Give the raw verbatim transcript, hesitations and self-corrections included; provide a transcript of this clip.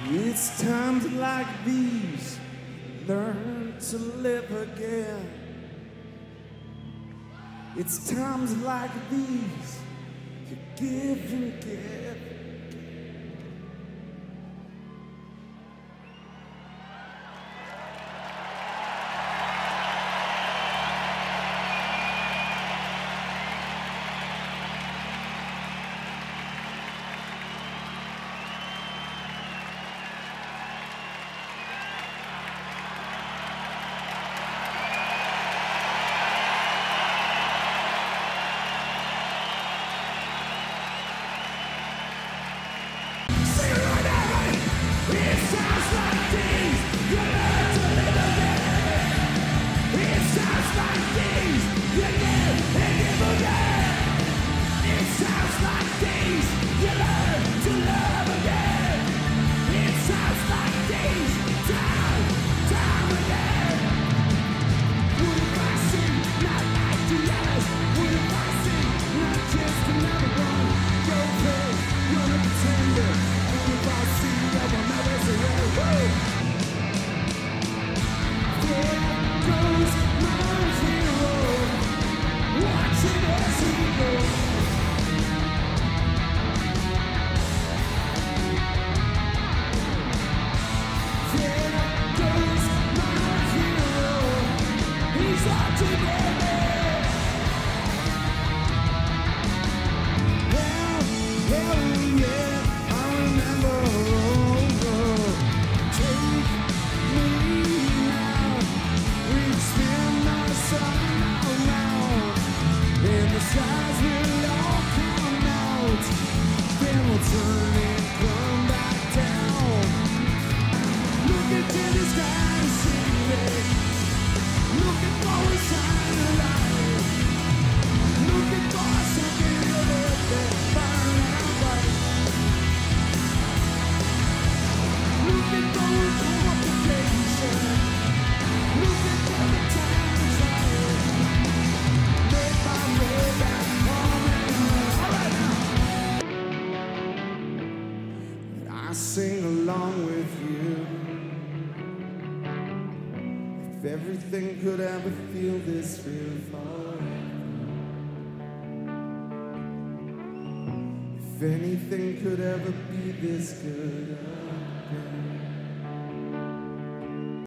It's times like these learn to live again. It's times like these you give and give. I sing along with you. If everything could ever feel this real forever, if anything could ever be this good again.